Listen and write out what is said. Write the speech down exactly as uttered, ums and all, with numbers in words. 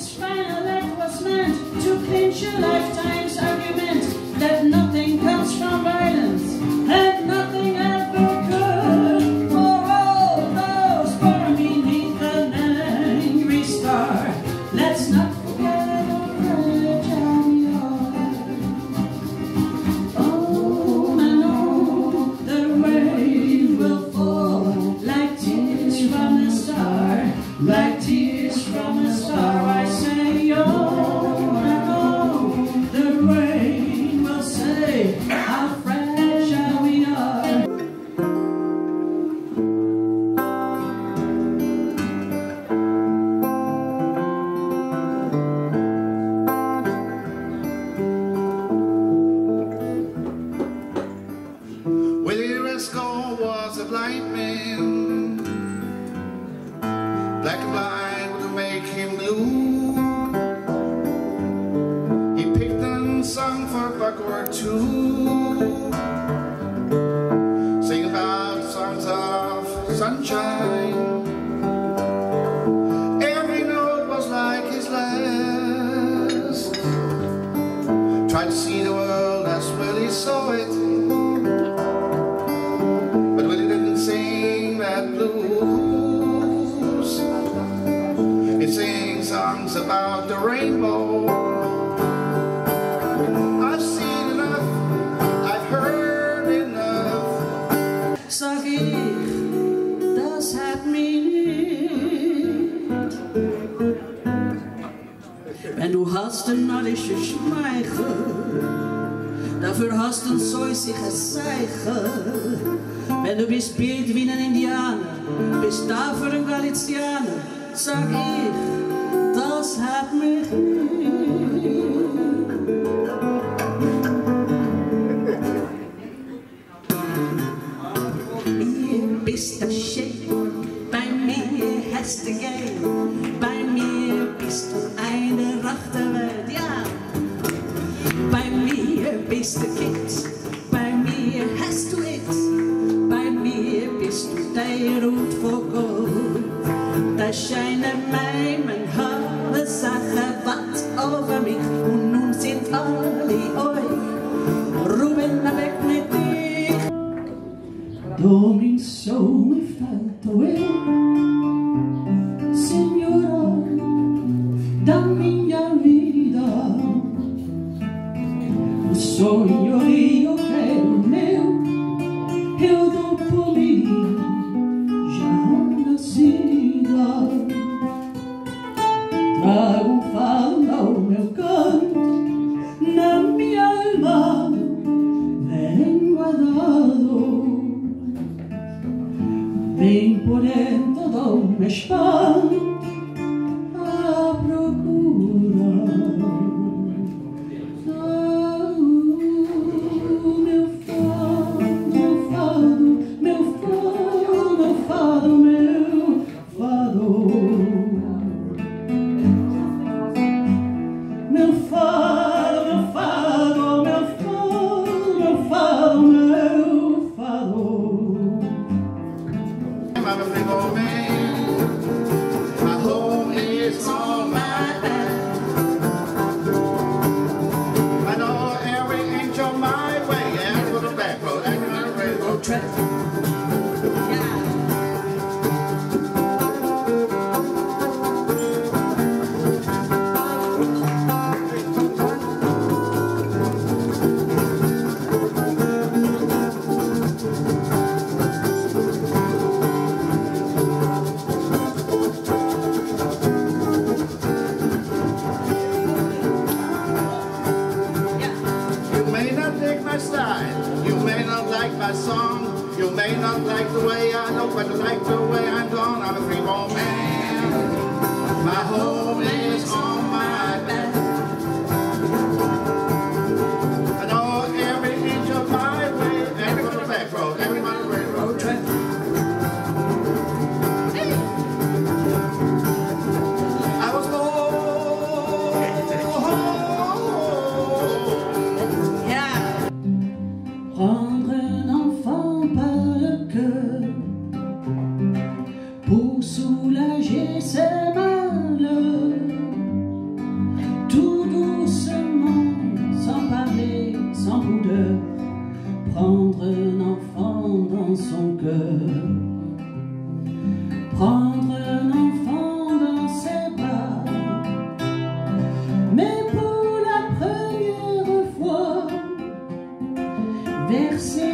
this final act was meant to clinch a lifetime's argument that nothing comes from violence and nothing ever could. For all those born beneath an angry star, let's not forget how fragile we are. Oh, I know the wave will fall like tears from a star, like tears from a star. I say, oh, I know the rain will say how fragile we are. Willie Rascal was a blind man, black and white would make him blue. He picked and sung for a buck or two, sing about songs of sunshine. Every note was like his last. Tried to see the world as Willie saw it, but Willie didn't sing that blues. He sings songs about the rainbow. I've seen enough, I've heard enough. Sag ich, das hat mich nicht. Wenn du hast ein nordische Schmeichel, dafür hast du ein säusiges Zeichen. Wenn du bist Bild wie ein Indianer, bist dafür ein Galizianer, sag ich, das hat mich nicht. Ihr bist der Shit, bei mir hast du gehen, bei mir bist du eine rechte Welt, ja. Bei mir bist du Kind, bei mir hast du it, bei mir bist du der Rot vor Gott. Da scheinen mij mijn alle Sachen wat over mich und nun sind alle euch, Ruben weg mit dich. Domin so mi falto eu, Signora, da minha vida. O sonho eu quero meu, eu dou por mim já nascida. Trago um fado ao meu canto, na minha alma vem guardado. Vem por dentro do meu espanto à procura. I'm a big old man. My home is on my back. I know every inch of my way, and for the back road, and on the railroad track. My style, you may not like my song, you may not like the way I know, but you like the way I'm gone. I'm a free-born man. My home is on my back. I know every inch of my way, every on the back road, every on the railroad track. I was born. Prendre un enfant par le cœur pour soulager ses malheurs. dans son cœur. Prendre un enfant dans ses bras, mais pour la première fois, verser